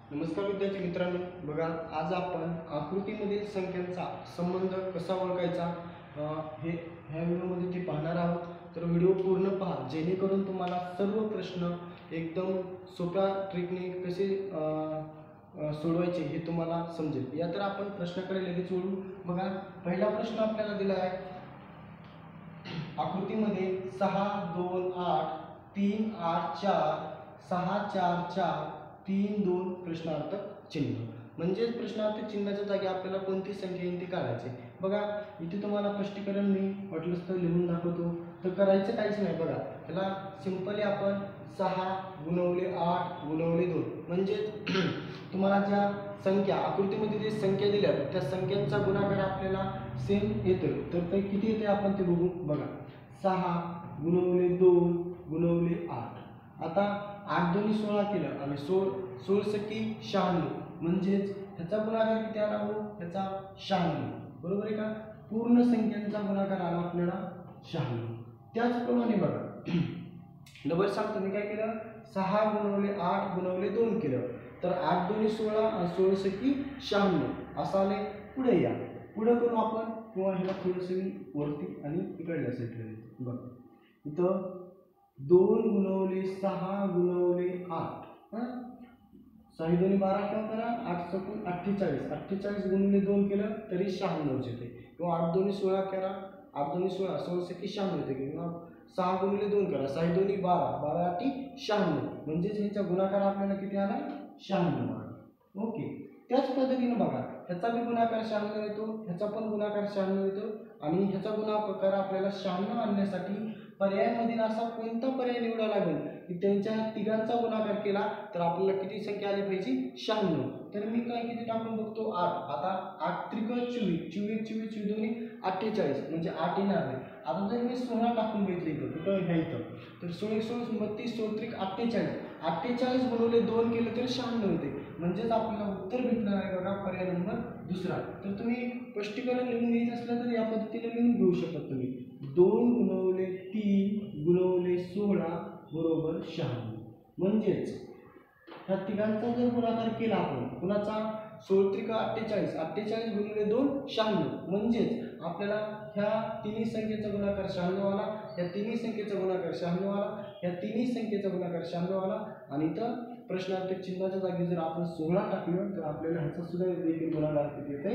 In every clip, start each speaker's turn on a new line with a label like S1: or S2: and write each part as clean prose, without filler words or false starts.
S1: नमस्कार विद्यार्थी मित्रांनो, बघा आज आपण आकृतीमधील संख्यांचा संबंध कसा ओळखायचा हे ह्या व्हिडिओमध्ये ते पाहणार आहोत. तर व्हिडिओ पूर्ण पहा जेणेकरून तुम्हाला सर्व प्रश्न एकदम सोप्या ट्रिकने कसे सोडवायचे हे तुम्हाला समजेल. या तर आपण प्रश्नाकडे लगेच वळू. बघा पहिला प्रश्न आपल्याला दिला आहे आकृतीमध्ये 6 2 8 3 8 4 6 4 4 3 2 प्रश्नार्थक चिन्ह. म्हणजेच प्रश्नार्थक चिन्हाच्या जागी आपल्याला कोणती संख्या येईल ती काढायची. बघा इथे तुम्हाला स्पष्टीकरण मी वाटलंच तर लिहून दाखवतो. तर करायचं काहीच नाही. बघा त्याला सिंपली आपण 6 गुणवले 8 गुणवले 2 म्हणजेच तुम्हाला ज्या संख्या आकृतीमध्ये जे संख्या दिल्या त्या संख्यांचा गुणाकार आपल्याला सेम येतो. तर ते किती येते आपण ते बघू. बघा 6 गुणवले 2 गुणवले 8. आता 8 2 16 केलं आणि 16 सकी 96 म्हणजेच ह्याचा गुणाकार किती आला हो, ह्याचा 96. बरोबर आहे का. पूर्ण संख्यांचा गुणाकार आला आपल्याला 96. त्याचप्रमाणे बघा डबल सांगतो मी काय केलं 6 गुणवले 8 गुणवले 2 केलं. तर 8 2 16 आणि 16 सकी 96 असं आले. पुढे या पुढे करू आपण किंवा ह्याला थोडंसं वरती आणि इकडल्या साईडला बघा इथं 2 गुणवले 6 गुणवले 8 6 2 12 किंवा करा 8 सकून 48 48 गुणिले 2 केलं तरी 96 येते. किंवा 8 2 16 करा 8 2 16 16 सकी 96 येते. किंवा 6 गुणिले 2 करा 6 2 12 12 8 96 म्हणजेच ह्याचा गुणाकार आपल्याला किती आला 96 आला. ओके. त्याच पद्धतीने बघा ह्याचा बी गुणाकार 96 येतो, ह्याचा पण गुणाकार 96 येतो आणि ह्याचा गुणाकार आपल्याला 96 आणण्यासाठी पर्यायामधील असा कोणता पर्याय निवडावा लागेल की त्यांच्या तिघांचा गुणाकार केला तर आपल्याला किती संख्या आली पाहिजे 96. तर मी काय किती टाकून बघतो 8. आता 8 त्रिक 24 24 24 दोन्ही 48 म्हणजे 8 येणार नाही. आता जर मी 16 टाकून बघितलं इथं कुठं घ्यायचं तर 16 16 32 16 त्रिक 48 48 गुणवले 2 केलं तर 96 होते. म्हणजेच आपल्याला उत्तर भेटणार आहे बघा पर्याय नंबर दुसरा. तर तुम्ही स्पष्टीकरण लिहून घ्यायचं असलं तर या पद्धतीने लिहून घेऊ शकता तुम्ही 2 गुणवले 3 गुणवले 16 बरोबर 96. म्हणजेच ह्या तिघांचा जर गुणाकार केला आपण कुणाचा 16 त्रिक 48 48 गुणिले 2 96 म्हणजेच आपल्याला ह्या तिन्ही संख्येचा गुणाकार 96 आला, या तिन्ही संख्येचा गुणाकार 96 आला, या तिन्ही संख्येचा गुणाकार 96 आला आणि इथं प्रश्नार्थक चिन्हाच्या जागी जर आपण 16 टाकलं तर आपल्याला ह्याचा सुद्धा देखील गुणाकार किती येते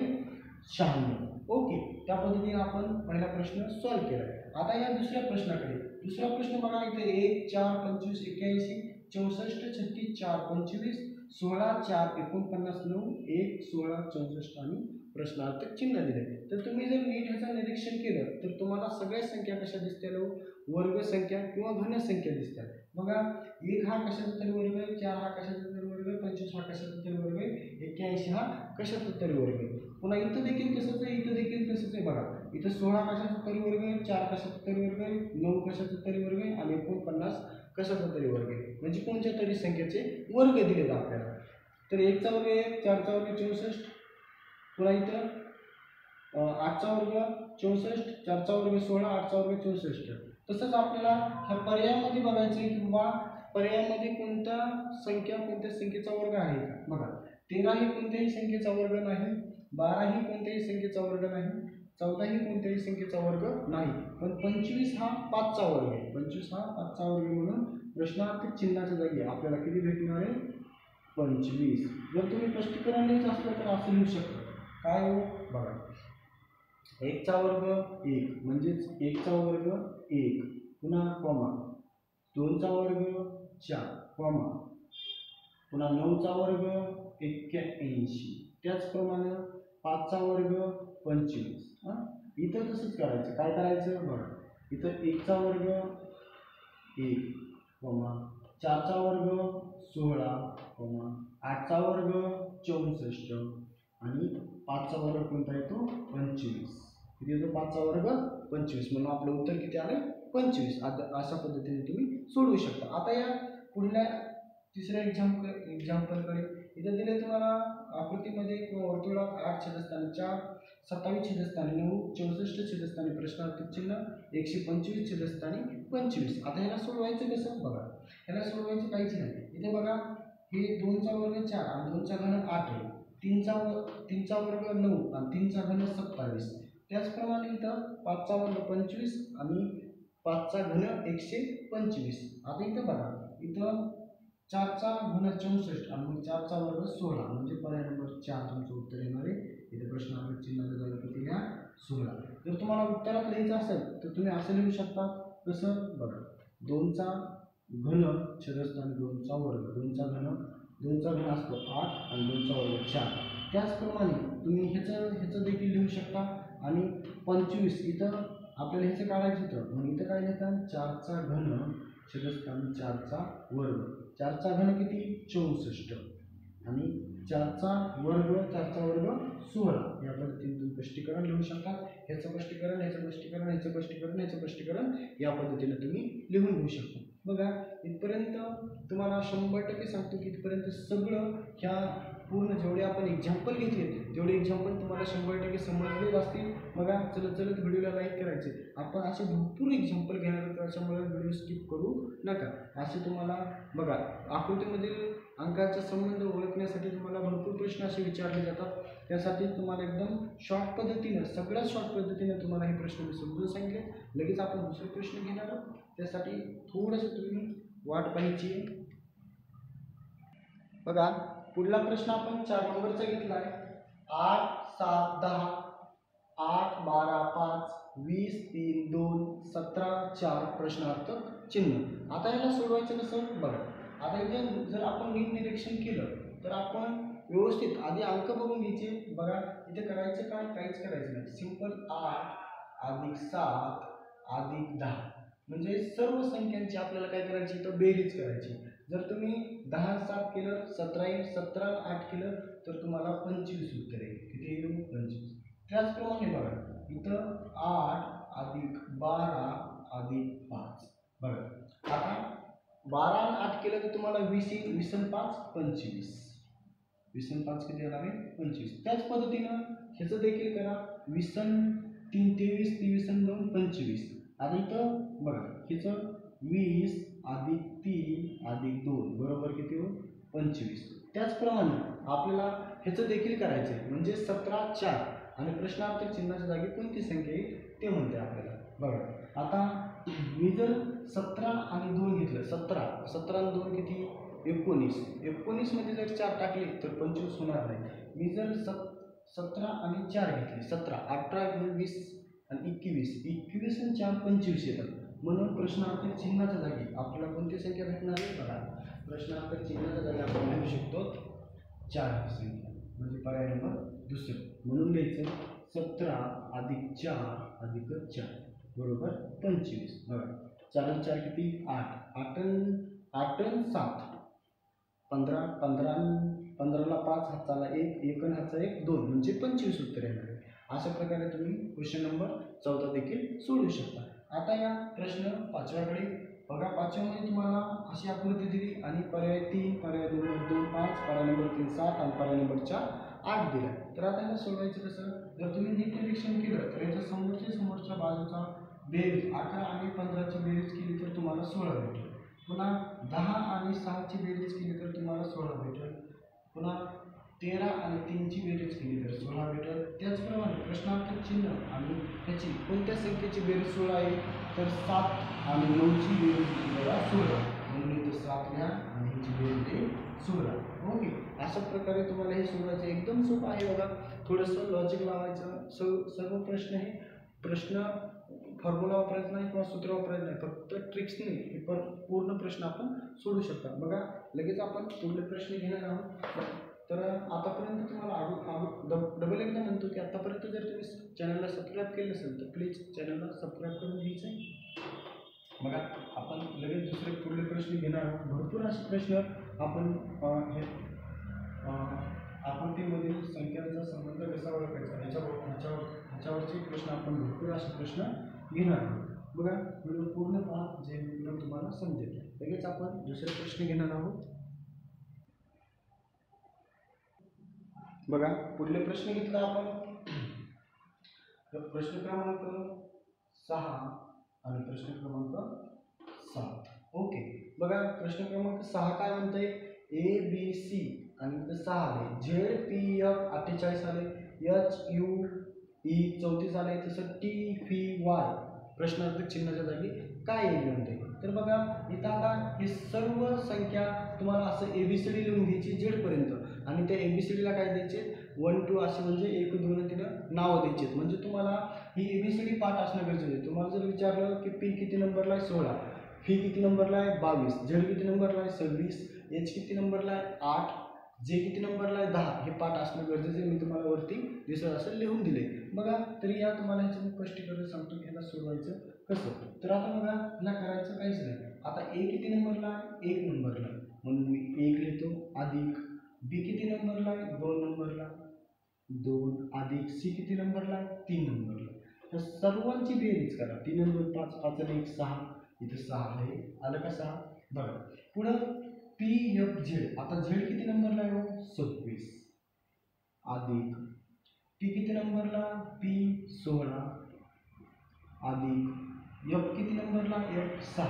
S1: 96. ओके. त्या पद्धतीने आपण पहिला प्रश्न सॉल्व्ह केला. आता या दुसऱ्या प्रश्नाकडे. दुसरा प्रश्न बघा इथे 1 4 25 81 64 36 4 25 16 4 49 9 1 16 64 आणि प्रश्नार्थक चिन्ह दिले. तर तुम्ही जर नीट ह्याचं निरीक्षण केलं तर तुम्हाला सगळ्या संख्या कशा दिसतील वर्ग संख्या किंवा घन संख्या दिसतात. बघा 1 हा कशाचा तरी वर्ग आहे, 4 हा कशाचा तरी वर्ग आहे, 25 हा कशाचा तरी वर्ग आहे, 81 हा कशाचा तरी वर्ग आहे. पुन्हा इथं देखील तसंच आहे, इथं देखील तसंच आहे. बघा इथं 16 कशाचा तरी वर्ग आहे, 4 कशाचा तरी वर्ग आहे, 9 कशाचा तरी वर्ग आहे आणि 49 कशाचा तरी वर्ग आहे. म्हणजे कोणत्या तरी संख्येचे वर्ग दिलेत आपल्याला. तर 1 चा वर्ग 1 4 चा वर्ग 64 पुन्हा इथं 8 चा वर्ग 64 4 चा वर्ग 16 8 चा वर्ग 64. तसंच आपल्याला ह्या पर्यायामध्ये बघायचं आहे की बाबा पर्यायामध्ये कोणत्या संख्येचा वर्ग आहे का. बघा 13 ही कोणत्याही संख्येचा वर्ग नाही, 12 ही कोणत्याही संख्येचा वर्ग नाही, 14 ही कोणत्याही संख्येचा वर्ग नाही, पण 25 हा 5 चा वर्ग आहे. 25 हा 5 चा वर्ग म्हणून प्रश्नार्थक चिन्हाच्या जागी आपल्याला किती भेटणार आहे 25. जर तुम्ही स्पष्टीकरण द्यायचं असलं तर असं लिहू शकता. काय हो बघा 1 चा वर्ग 1 म्हणजेच 1 चा वर्ग 1 पुन्हा कॉमा 2 चा वर्ग 4 कॉमा पुन्हा 9 चा वर्ग 81. त्याचप्रमाणे 5 चा वर्ग 25. इथं तसंच करायचं. काय करायचं बघा इथं 1 चा वर्ग 1 कॉमा 4 चा वर्ग 16 कॉमा 8 चा वर्ग 64 आणि 5 चा वर्ग कोणता येतो 25. किती येतो 5 चा वर्ग 25. म्हणून आपलं उत्तर किती आलं 25. अशा पद्धतीने तुम्ही सोडवू शकता. आता या पुढल्या तिसऱ्या एक्झाम्पलकडे. इथं दिले तुम्हाला आकृतीमध्ये किंवा वर्तुळात 8 छेदस्थानी 4 27 छेदस्थानी 9 64 छेदस्थानी प्रश्नार्थक चिन्ह 125 छेदस्थानी 25. आता ह्याला सोडवायचं कसं बघा. ह्याला सोडवायचं काहीच नाही. इथे बघा हे 2चा वर्ग 4 आणि 2चा घन 8 आहे. 3चा वर्ग 9 आणि 3चा घन 27. त्याचप्रमाणे इथं 5चा वर्ग 25 आणि 5चा घन 125. आता इथं बघा, इथं 4चा घन 64 आणि मग 4चा वर्ग 16 म्हणजे पर्याय नंबर 4 तुमचं उत्तर येणार आहे. इथे प्रश्नार्थक चिन्हाच्या जागी किती लिहा? 16. जर तुम्हाला उत्तरात लिहायचं असेल तर तुम्ही असं लिहू शकता. कसं? बघा, 2चा घन छेदस्थानी 2चा वर्ग, 2चा घन असतो 8 आणि 2चा वर्ग 4. त्याचप्रमाणे तुम्ही ह्याचं देखील लिहू शकता. आणि 25 इथं आपल्याला ह्याचं काढायचं होतं, मग इथं काय लिहितात? 4चा घन छेदस्थानी 4चा वर्ग. 4चा घन किती? 64 आणि 4चा वर्ग 16. या पद्धतीने तुम्ही स्पष्टीकरण लिहू शकता. ह्याचं स्पष्टीकरण, ह्याचं स्पष्टीकरण, ह्याचं स्पष्टीकरण, ह्याचं स्पष्टीकरण या पद्धतीने तुम्ही लिहून घेऊ शकता. बघा, इथपर्यंत तुम्हाला 100% सांगतो की इथपर्यंत सगळं ह्या पूर्ण जेवढे आपण एक्झाम्पल घेतले तेवढे एक्झाम्पल तुम्हाला 100% समजलेच असतील. बघा, चलत व्हिडिओला लाईक करायचे. आपण असे भरपूर एक्झाम्पल घेणार आहोत, त्याच्यामुळे व्हिडिओ स्किप करू नका. असे तुम्हाला बघा, आकृतीमधील अंकाचा संबंध ओळखण्यासाठी तुम्हाला भरपूर प्रश्न असे विचारले जातात. त्यासाठी तुम्हाला एकदम शॉर्ट पद्धतीनं, सगळ्यात शॉर्ट पद्धतीने तुम्हाला हे प्रश्न मी समजून सांगितले. लगेच आपण दुसरे प्रश्न घेणार आहोत, त्यासाठी थोडंसं तुम्ही वाट पाहायची. बघा, पुढला प्रश्न आपण 4 नंबरचा घेतला आहे. 8, 7, 10, 8, 12, 5, 20, 3, 2, 17, 4 प्रश्नार्थक चिन्ह. आता याला सोडवायचं कसं? बघा, आता इथे जर आपण नीट निरीक्षण केलं तर आपण व्यवस्थित आधी अंक बघून घ्यायचे. बघा, इथे करायचं काय? काहीच करायचं नाही. सिंपल 8 अधिक 7 अधिक 10 म्हणजे सर्व संख्यांची आपल्याला काय करायची? तर बेरीज करायची. जर तुम्ही 10 7 केलं 17 येईल, 17 8 केलं तर तुम्हाला 25 उत्तर येईल. किती येईल? 25. त्याचप्रमाणे बघा, इथं 8 अधिक 12 अधिक 5. बघा, आता 12 आणि 8 केलं तर तुम्हाला 20 येईल. 20 आणि 5 25. 20 आणि 5 किती येणार आहे? 25. त्याच पद्धतीनं ह्याचं देखील करा. 20 आणि 3 23, 23 आणि 2 25. आता इथं बघा, ह्याचं 20 अधिक 3 अधिक 2 बरोबर किती हो? 25. त्याचप्रमाणे आपल्याला ह्याचं देखील करायचं आहे, म्हणजे 17 4 आणि प्रश्नार्थक चिन्हाच्या जागी कोणती संख्या येईल ते म्हणते आपल्याला. बघा, आता मी जर 17 आणि 2 घेतलं, 17 आणि 2 किती? 19. 19 मध्ये जर 4 टाकले तर 25 होणार नाही. मी जर 17 आणि 4 घेतले, 17, 18, 20 आणि 21 आणि 4 25 येतात. म्हणून प्रश्नार्थक चिन्हाच्या जागी आपल्याला कोणती संख्या भेटणार आहे? बघा, प्रश्नार्थक चिन्हाच्या जागी आपण लिहू शकतो 4 ही संख्या, म्हणजे पर्याय नंबर दुसरं. म्हणून लिहायचं 17 अधिक 4 अधिक 4 बरोबर 25. बघा, 4 आणि 4 किती? 8. 8 आणि 7 15. 15ला 5 हाताला 1, 1 आणि हातचा 1 2 म्हणजे 25 उत्तर येणार आहे. अशा प्रकारे तुम्ही क्वेश्चन नंबर 14 देखील सोडवू शकता. आता या प्रश्न 5व्याकडे बघा. 5व्यामध्ये तुम्हाला अशी आकृती दिली आणि पर्याय 3, पर्याय 2 5, पर्याय नंबर 3 7 आणि पर्याय नंबर 4 8 दिला. तर आता याला सोडवायचं कसं? जर तुम्ही नीट निरीक्षण केलं तर याच्या समोरच्या बाजूचा बेरीज 18 आणि 15ची बेरीज केली तर तुम्हाला 16 भेटेल. पुन्हा 10 आणि 6ची बेरीज केली तर तुम्हाला 16 भेटेल. पुन्हा 13 आणि 3ची बेरीज केली तर 16 भेटेल. त्याचप्रमाणे प्रश्नार्थक चिन्ह आणि त्याची कोणत्या संख्येची बेरीज 16 आहे? तर 7 आणि 9ची बेरीज केली तर 16. म्हणून इथं 7 घ्या आणि ह्याची बेरीज आहे 16. ओके, अशा प्रकारे तुम्हाला हे सोडवायचं. एकदम सोपं आहे बघा. थोडंसं लॉजिक लावायचं. सर्व प्रश्न हे प्रश्न फॉर्म्युला वापरायचा नाही किंवा सूत्र वापरायचं नाही, फक्त ट्रिक्सने हे पण पूर्ण प्रश्न आपण सोडू शकता. बघा, लगेच आपण पुढले प्रश्न घेणार आहोत. तर आतापर्यंत तुम्हाला डबल एकदा म्हणतो की आतापर्यंत जर तुम्ही चॅनलला सबस्क्राईब केलं असेल तर प्लीज चॅनलला सबस्क्राईब करून घ्यायचं आहे. बघा, आपण लगेच दुसरे पुढले प्रश्न घेणार आहोत. भरपूर असे प्रश्न आपण हे आकृतीमधील संख्यांचा संबंध कसा ओळखायचा ह्याच्यावरचे प्रश्न आपण भरपूर असे प्रश्न घेणार आहोत. बघा, व्हिडिओ पूर्ण पहा जे व्हिडिओ तुम्हाला समजेल. लगेच आपण दुसरे प्रश्न घेणार आहोत. बघा, पुढले प्रश्न घेतला आपण प्रश्न क्रमांक 6 आणि प्रश्न क्रमांक 7. ओके, बघा प्रश्न क्रमांक 6 काय म्हणतंय? ABC आणि इथं 6 आले, ZPF 48 आले, HUE 34 आले, तसं TPY प्रश्नार्थक चिन्हाच्या जागी काय येईल म्हणते. तर बघा इथं आता हे सर्व संख्या तुम्हाला असं ABCD लिहून घ्यायची झेडपर्यंत आणि त्या ABCDला काय द्यायचे 1 2 असे म्हणजे 1 2 3 नावं द्यायचे. म्हणजे तुम्हाला ही ABCD पाठ असणं गरजेचं आहे. तुम्हाला जर विचारलं की P किती नंबरला आहे 16, F किती नंबरला आहे 22, Z किती नंबरला आहे 26, H किती नंबरला आहे 8, J किती नंबरला आहे 10, हे पाठ असणं गरजेचं आहे. मी तुम्हाला वरती दिसत असं लिहून दिले. बघा तरी या तुम्हाला ह्याचं स्पष्टीकरण सांगतो की ह्याला सोडवायचं कसं. तर आता बघा ह्याला करायचं काहीच नाही. आता A किती नंबरला आहे 1 नंबरला, म्हणून मी 1 लिहितो, अधिक B किती नंबरला आहे 2 नंबरला, 2 अधिक C किती नंबरला आहे 3 नंबरला. तर सर्वांची बेरीज करा. 3 नंबर 5, 5 आणि 1 6, इथे 6 आहे, आलं का 6. बघा पुढं PFZ, आता Z किती नंबरला आहे 26, अधिक P किती नंबरला P 16, अधिक F किती नंबरला F 6.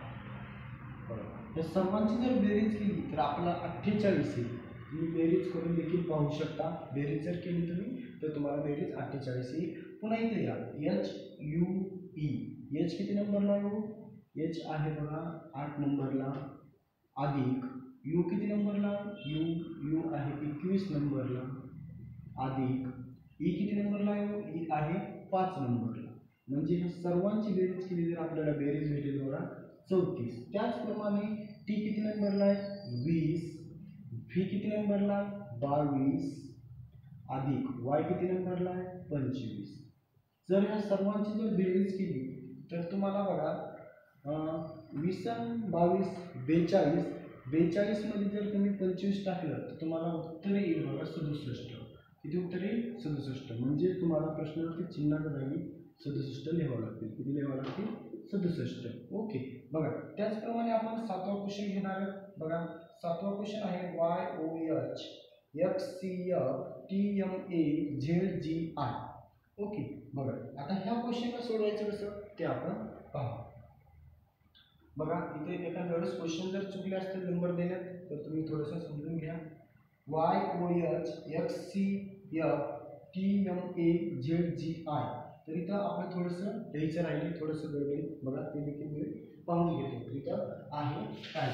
S1: या सर्वांची जर बेरीज केली तर आपल्याला 48 येईल. तुम्ही बेरीज करून देखील पाहू शकता. बेरीज जर केली तुम्ही तर तुम्हाला बेरीज 48 येईल. पुन्हा इथे या HUE, H किती नंबरला आहे H आहे बघा 8 नंबरला, अधिक U किती नंबरला U आहे 21 नंबरला, अधिक E किती नंबरला आहे E आहे 5 नंबरला. म्हणजे ह्या सर्वांची बेरीज केली तर आपल्याला बेरीज भेटेल बघा 34. त्याचप्रमाणे T किती नंबरला आहे 20, V किती नंबरला आहे 22, अधिक Y किती नंबरला आहे 25. जर ह्या सर्वांची जर बेरीज केली तर तुम्हाला बघा 20 22 42, 42 मध्ये जर तुम्ही 25 टाकलं तर तुम्हाला उत्तर येईल बघा 67. किती उत्तर येईल 67. म्हणजे तुम्हाला प्रश्नार्थक चिन्हाच्या जागी 67 लिहावं लागतील. किती लिहावं लागतील 67. ओके. बघा त्याचप्रमाणे आपण 7वा क्वेश्चन घेणार आहोत. बघा 7वा क्वेश्चन आहे YOH XCF TMA ZGI. Okay. बघा आता ह्या क्वेश्चनला सोडवायचं कसं ते आपण पाहू. बघा इथे एखाद्या वेळेस क्वेश्चन जर चुकले असतील नंबर देण्यात तर तुम्ही थोडंसं समजून घ्या. YOH XCF TMA ZGI. तर इथं आपण थोडंसं द्यायचं राहिले, थोडंसं गडबडीत. बघा ते देखील मी पाहून घेतो इथं आहे काय.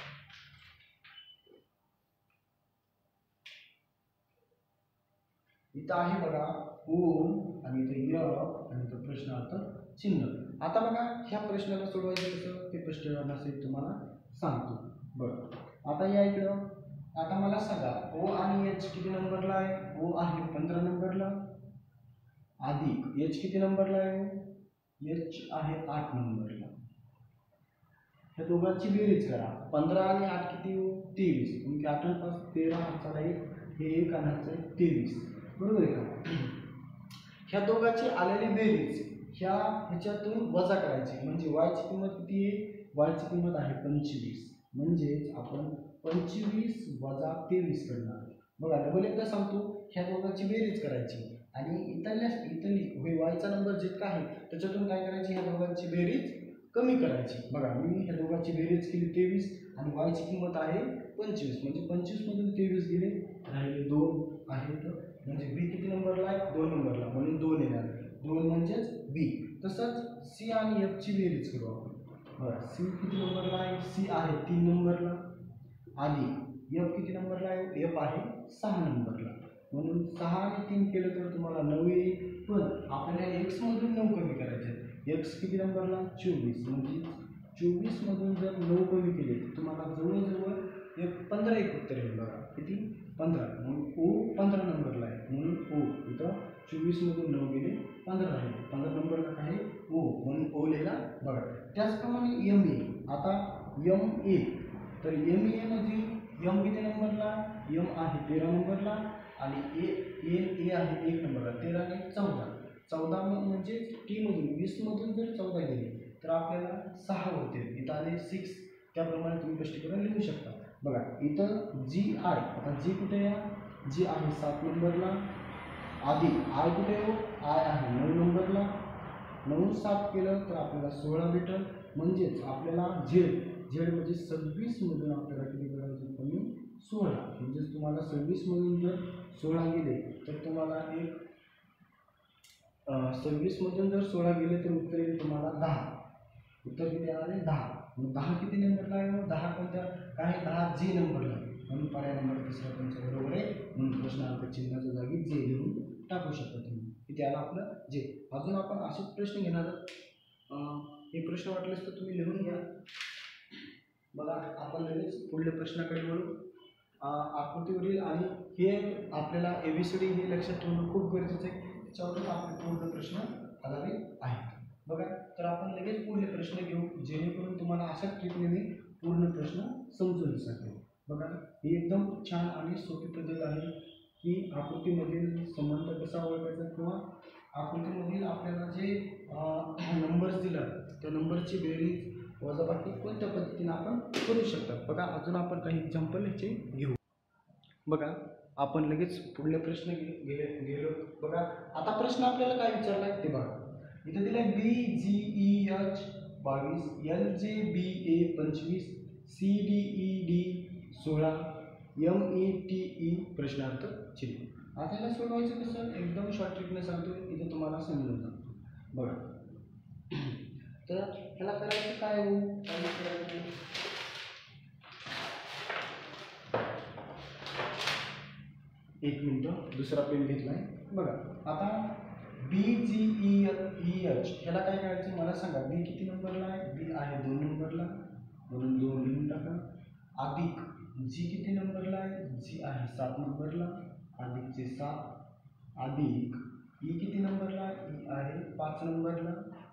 S1: इथं आहे बघा ओम आणि इथं य आणि इथं प्रश्नार्थ चिन्ह. आता बघा ह्या प्रश्नाला सोडवायचं कसं ते स्पष्टीकरणासहित तुम्हाला सांगतो. बरं आता या इकडं आता मला सांगा O आणि H किती नंबरला आहे. O आहे 15 नंबरला, अधिक H किती नंबरला आहे H आहे 8 नंबरला. ह्या दोघांची बेरीज करा. 15 आणि 8 किती 23. म्हणजे 8 आणि 5 13, हाताला 1 हे 1 आणि हाताला 23. बरोबर आहे का. ह्या दोघांची आलेली बेरीज ह्याच्यातून वजा करायची. म्हणजे y ची किंमत किती आहे y ची किंमत आहे 25. म्हणजेच आपण 25 वजा 23 करणार. बघा डबल एकदा सांगतो ह्या दोघांची बेरीज करायची आणि इथली वायचा नंबर जितका आहे त्याच्यातून काय करायची ह्या दोघांची बेरीज कमी करायची. बघा मी ह्या दोघांची बेरीज केली 23 आणि वायची किंमत आहे 25. म्हणजे 25 मधून 23 गेले राहिले 2 आहेत. म्हणजे B किती नंबरला आहे 2 नंबरला, म्हणून 2 येणार. 2 म्हणजेच B. तसंच C आणि F ची बेरीज करू आपण. बघा C किती नंबरला आहे C आहे 3 नंबरला, आणि F किती नंबरला आहे F आहे 6 नंबरला. म्हणून 6 आणि 3 केलं तर तुम्हाला 9 येईल. पण आपल्याला x मधून 9 कमी करायचे. x किती नंबरला 24. म्हणजे 24 मधून जर 9 कमी केले तर तुम्हाला जवळजवळ 15 एक उत्तर येईल. बघा किती 15. म्हणून O 15 नंबरला आहे. म्हणून O इथं 24 मधून 9 गेले 15 राहिले. 15 नंबरला काय आहे O, म्हणून O लिहिला. बघा त्याचप्रमाणे MA. आता MA तर MA मध्ये M किती नंबरला M आहे 13 नंबरला, आणि A आहे 1 नंबरला. 13 आणि 14. 14 म्हणजे T मधून 20 मधून जर 14 गेले तर आपल्याला 6 होते. इथं आले 6. त्याप्रमाणे तुम्ही स्पष्टीकरण लिहू शकता. बघा इथं G I. आता G कुठे आहे G आहे 7 नंबरला, आधी I कुठे आहे I आहे 9 नंबरला. 9 7 केलं तर आपल्याला 16 भेटेल. म्हणजेच आपल्याला Z
S2: झेड म्हणजे 26 मधून आपल्याला किती करायचं कमी 16, म्हणजेच तुम्हाला 26 मधून जर 16 गेले तर तुम्हाला एक 26 मधून जर 16 गेले तर उत्तर येईल तुम्हाला 10. उत्तर किती येणार आहे 10. मग 10 किती नंबरला आहे? मग 10 कोणत्या काय 10 जे नंबरला आहे, म्हणून पर्याय नंबर तिसरा तुमचा बरोबर आहे. म्हणून प्रश्नार्थ चिन्हाच्या जागी जे लिहून टाकू शकता तुम्ही. किती आला आपलं जे. अजून आपण असेच प्रश्न घेणार आहोत. हे प्रश्न वाटलेस तर तुम्ही लिहून घ्या. बघा आपण लगेच पुढल्या प्रश्नाकडे वळू. आकृतीवरील आणि हे आपल्याला ABCD हे लक्षात ठेवणं खूप गरजेचं आहे. त्याच्यावरून आपले पूर्ण प्रश्न आधारित आहेत. बघा तर आपण लगेच पुढले प्रश्न घेऊ जेणेकरून तुम्हाला अशाच ट्रिकने मी पूर्ण प्रश्न समजून सांगेल. बघा ही एकदम छान आणि सोपी पद्धत आहे की आकृतीमधील संबंध कसा ओळखायचा किंवा आकृतीमधील आपल्याला जे नंबर्स दिला त्या नंबरची बेरीज वजाबाकी कोणत्या पद्धतीने आपण करू शकतात. बघा अजून आपण काही एक्झाम्पल ह्याचे घेऊ. बघा आपण लगेच पुढले प्रश्न गेलो. बघा आता प्रश्न आपल्याला काय विचारला ते बघा. इथे दिले BGEH 22, LJBA 25, CDED 16, METE प्रश्नार्थ चिन्ह. आता याला सोडवायचं कसं एकदम शॉर्ट ट्रिकने सांगतो, इथे तुम्हाला समजून सांगतो. बघा तर ह्याला करायचं काय हो, एक मिनिट दुसरा पेन घेतलाय. बघा आता BGEH ह्याला काय करायचं मला सांगा. बी किती नंबरला आहे? बी आहे 2 नंबरला, म्हणून 2 लिहून टाका. अधिक जी किती नंबरला आहे? जी आहे 7 नंबरला, अधिकचे 7. अधिक ई किती नंबरला आहे? ई आहे 5 नंबरला,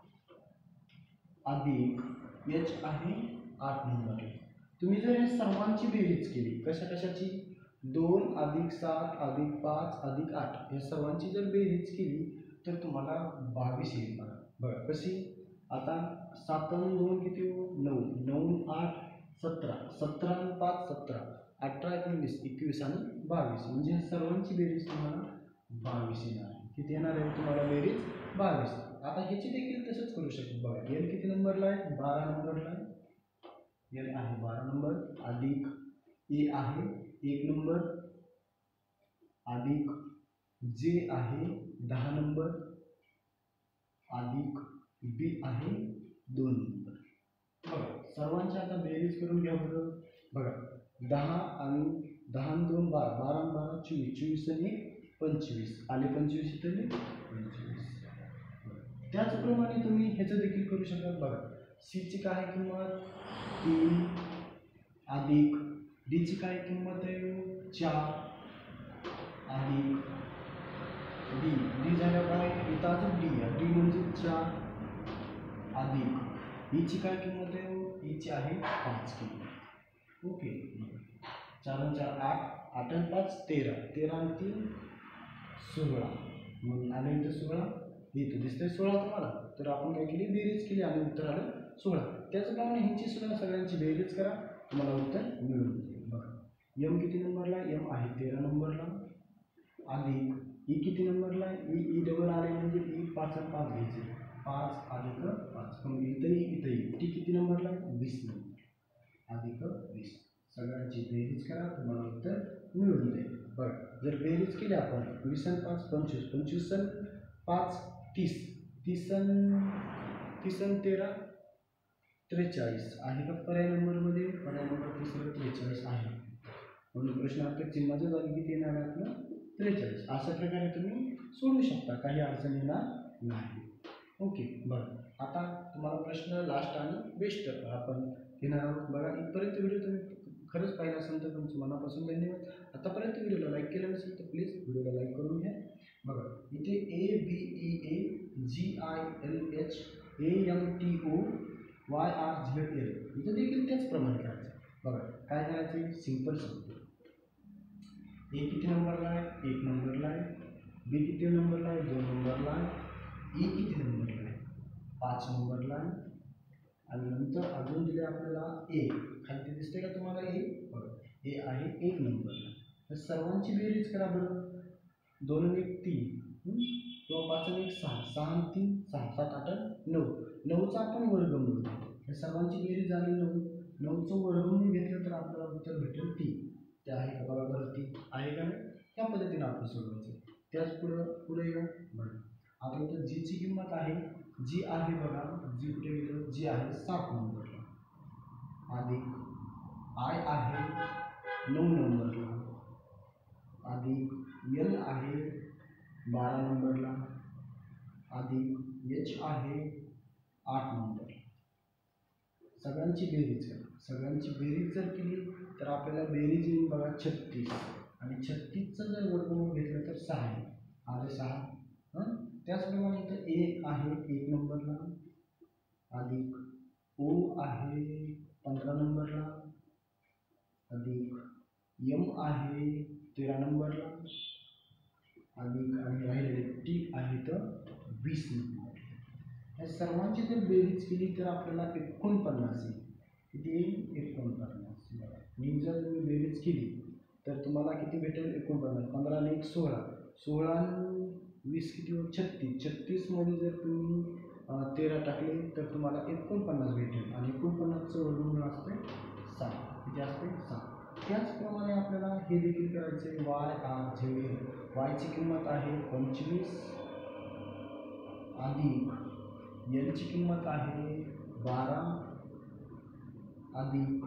S2: अधिक एच आहे 8 नंबरला. तुम्ही जर हे सर्वांची बेरीज केली कशाची 2 अधिक 7 अधिक 5 अधिक 8 या सर्वांची जर बेरीज केली तर तुम्हाला 22 येईल. बघा कशी. आता 7 आणि 2 किती हो 9, 9 8 17, 17 आणि 5 17, 18 19 21 आणि 22 म्हणजे सर्वांची बेरीज तुम्हाला 22 येणार आहे. किती येणार आहे तुम्हाला बेरीज 22. आता ह्याची देखील तसंच करू शकतो. बघा एल किती नंबरला आहे? 12 नंबरला आहे. एल आहे 12 नंबर, अधिक ए आहे 1 नंबर, अधिक जे आहे 10 नंबर, अधिक बी आहे 2 नंबर. बघा सर्वांची आता बेरीज करून घ्या बरं. बघा 10 आणि 10 आणि 2 12, 12 आणि 12 24, 24 आणि 25 आले 25 इथे 25. त्याचप्रमाणे तुम्ही ह्याचं देखील करू शकता. बघा सीची काय किंमत 3, अधिक डीची काय किंमत आहे 4, अधिक डी. डी झाल्यावर काय इथं अजून डी आहे, डी म्हणजे 4, अधिक ईची काय किंमत आहे? ईची आहे 5 किंमत. ओके 4 आणि 4 8, 8 आणि 5 13, 13 आणि 3 16, मग आलं इथं 16. इथं दिसतंय 16 तुम्हाला. तर आपण काय केली बेरीज केली आणि उत्तर आलं 16. त्याचप्रमाणे ह्यांची सुद्धा सगळ्यांची बेरीज करा तुम्हाला उत्तर मिळून जाईल. बघा एम किती नंबरला? एम आहे 13 नंबरला, अधिक ई किती नंबरला आहे? ई डबल आले म्हणजे ई 5 आणि 5 घ्यायचे 5 अधिक 5, मग इथंही टी किती नंबरला आहे? 20 नंबर, अधिक 20. सगळ्यांची बेरीज करा तुम्हाला उत्तर मिळून जाईल. बघा जर बेरीज केली आपण 20 आणि 5 25, 25 आणि 5 30, 30 आणि 13 43 आहे का पर्याय नंबरमध्ये? पर्याय नंबर तिसरं 43 आहे. म्हणून प्रश्नार्थ चिन्हाच्या जागी किती येणार आहे आपलं 43. अशा प्रकारे तुम्ही सोडू शकता, काही अडचण येणार नाही. ओके बरं आता तुम्हाला प्रश्न लास्ट आणि बेस्ट आपण घेणार आहोत. बघा इथपर्यंत व्हिडिओ तुम्ही खरंच पाहिला असेल तर तुमचं मनापासून धन्यवाद. आतापर्यंत व्हिडिओला लाईक केलं नसेल तर प्लीज व्हिडिओला लाईक करून घ्या. बघा इथे ABEA GILH AMTO YRZL इथं देखील त्याचप्रमाणे करायचं. बघा काय करायचं सिंपल सांगतो. ए किती नंबरला आहे? 1 नंबरला आहे. बी किती नंबरला आहे? 2 नंबरला आहे. ई किती नंबरला आहे? 5 नंबरला आहे. आणि नंतर अजून दिले आपल्याला ए, खाली दिसते का तुम्हाला ए? बघा ए आहे 1 नंबरला. तर सर्वांची बेरीज करा बरं. 2 आणि 1 3 किंवा 5 आणि 1 6, 6 आणि 3 6, 7 8 9, 9चा आपण वर्गमूळ घेतो. हे सर्वांची बेरीज झाली 9. 9चं वर्गमूळ घेतलं तर आपल्याला उत्तर भेटेल 3. ते आहे का बघा बरं, 3 आहे का नाही? त्या पद्धतीने आपण सोडवायचं. त्याच पुढे येऊ बघा. आता इथं जीची किंमत आहे, जी आहे बघा, जी कुठे गेलं, जी आहे 7 नंबरला, अधिक आय आहे 9 नंबरला, अधिक एल आहे 12 नंबरला, अधिक एच आहे 8 नंबरला. सगळ्यांची बेरीज करा. सगळ्यांची बेरीज जर केली तर आपल्याला बेरीज येईल बघा 36, आणि 36चं जर वर्गमूळ घेतलं तर 6 आहे, आले 6. त्याचप्रमाणे इथं ए आहे 1 नंबरला, अधिक ओ आहे 15 नंबरला, अधिक एम आहे 13 नंबरला, अधिक आणि राहिलेले टी आहे तर 20 नंबर. या सर्वांची जर बेरीज केली तर आपल्याला 49 येईल. किती येईल? 49. बघा, मी जर तुम्ही बेरीज केली तर तुम्हाला किती भेटेल? 49. 15 आणि 1 16, 16 आणि 20 किती होईल? 36. 36 मध्ये जर तुम्ही 13 टाकले तर तुम्हाला 49 भेटेल, आणि 49चं वर्गमूळ असते 7. किती असते? 7. त्याचप्रमाणे आपल्याला हे देखील करायचे. वाय आर झेड, वायची किंमत आहे 25, अधिक एलची किंमत आहे 12, अधिक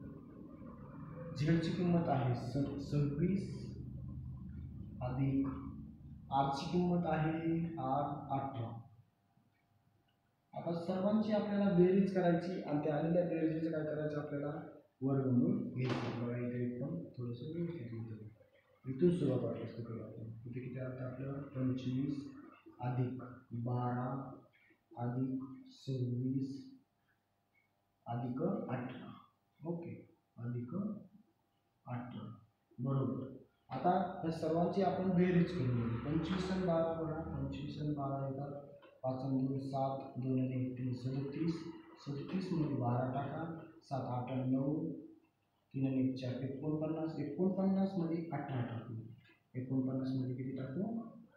S2: झेडची किंमत आहे 26, अधिक आरची किंमत आहे 18. आता सर्वांची आपल्याला बेरीज करायची, आणि त्या आलेल्या बेरीजचं काय करायचं? आपल्याला वर्गमूळ घ्यायचं. बघा इथे एकदम थोडंसं व्यवस्थित होतं. इथून सुरुवात वाटलं करू आपण. इथे किती आता आपलं 25 अधिक 12 अधिक 26 अधिक 18. ओके, अधिक 18 बरोबर. आता या सर्वांची आपण बेरीज करून घेऊ. 25 आणि 12 बघा, 25 आणि 12 येतात 5 आणि 2 7, 2 आणि 1 3 37, 37 मध्ये 12 टाका, 7 8 आणि 9, 3 आणि 1 4 49, 49 मध्ये 18 टाकू. 49 मध्ये किती टाकू?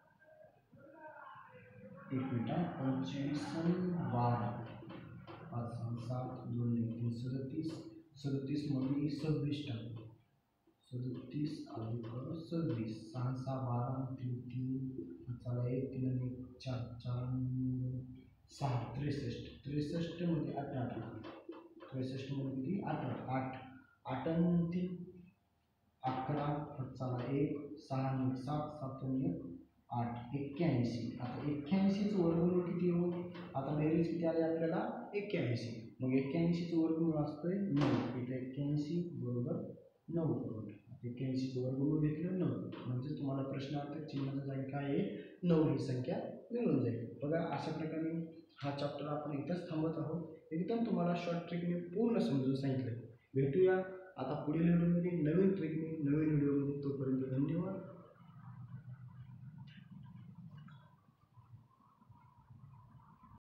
S2: 1 मिनिट. 25 आणि 12, 5 आणि 7, 2 आणि 1 3 37, 37 मध्ये 26 टाकू. 37 अधिक 26, 6 6 12, 3 3, चला 1 3 आणि 1 4 4 6 63, 63 मध्ये 18 टाका. 63 मध्ये किती? 18. 8 8 आणि 3 11, चला 1 6 आणि 1 7 7 आणि 1 8 81. आता 81चं वर्गमूळ किती होईल? आता बेरीज किती आली आपल्याला? 81. मग 81चं वर्गमूळ असतंय 9. इथे 81 बरोबर 9 करून 81चं वर्गमूळ घेतलं 9, म्हणजे तुम्हाला प्रश्नार्थ चिन्हाच्या जागी काय आहे? 9 ही संख्या मिळून जाईल. बघा, अशा प्रकारे हा चॅप्टर आपण इथंच थांबत आहोत. एकदम तुम्हाला शॉर्ट ट्रिकने पूर्ण समजून सांगितलं. भेटूया आता पुढील व्हिडिओमध्ये नवीन ट्रिकने, नवीन व्हिडिओमध्ये. तोपर्यंत धन्यवाद.